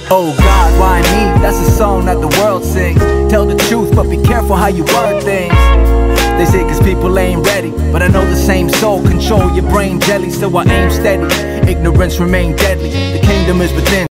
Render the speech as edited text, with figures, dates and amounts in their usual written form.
Oh God, why me? That's a song that the world sings. Tell the truth, but be careful how you word things. They say cause people ain't ready, but I know the same soul control your brain jelly, so I aim steady. Ignorance remain deadly, the kingdom is within.